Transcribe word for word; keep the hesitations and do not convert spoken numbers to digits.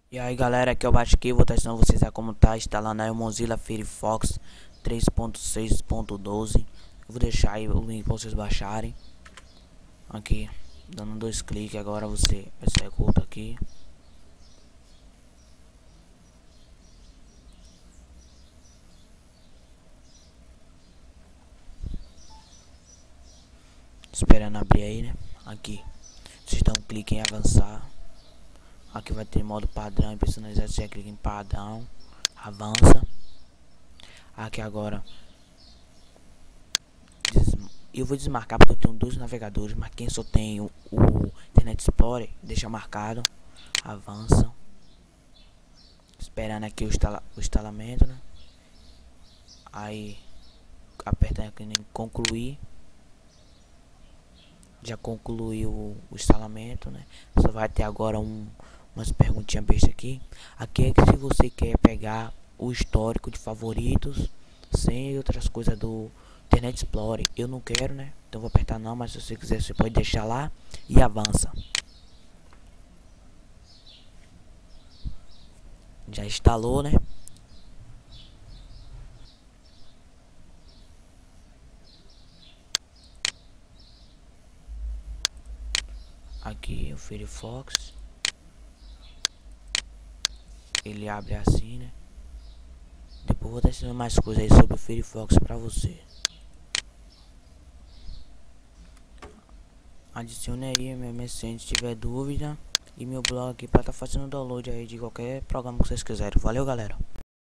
E aí galera, aqui é o Basque, vou estar ensinando vocês a como tá instalando aí o Mozilla Firefox três ponto seis ponto doze. Eu vou deixar aí o link para vocês baixarem. Aqui, dando dois cliques, agora você executa aqui. Esperando abrir aí, né? Aqui, vocês dão um clique em avançar. Aqui vai ter modo padrão e personalizado, você clica em padrão, avança. Aqui agora eu vou desmarcar porque eu tenho dois navegadores, mas quem só tem o, o Internet Explorer deixa marcado. Avança, esperando aqui o, instala, o instalamento, né? Aí aperta aqui em concluir. Já concluiu o, o instalamento, né? Só vai ter agora um, umas perguntinhas bestas aqui. Aqui é que se você quer pegar o histórico de favoritos sem outras coisas do Internet Explorer. Eu não quero, né? Então vou apertar não, mas se você quiser você pode deixar lá e avança. Já instalou, né? Aqui o Firefox. Ele abre assim, né? Depois vou estar ensinando mais coisas aí sobre o Firefox pra você. Adicione aí meu M S N se tiver dúvida. E meu blog aqui pra estar tá fazendo download aí de qualquer programa que vocês quiserem. Valeu, galera.